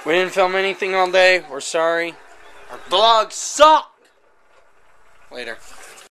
We didn't film anything all day. We're sorry. Our vlogs suck. Later.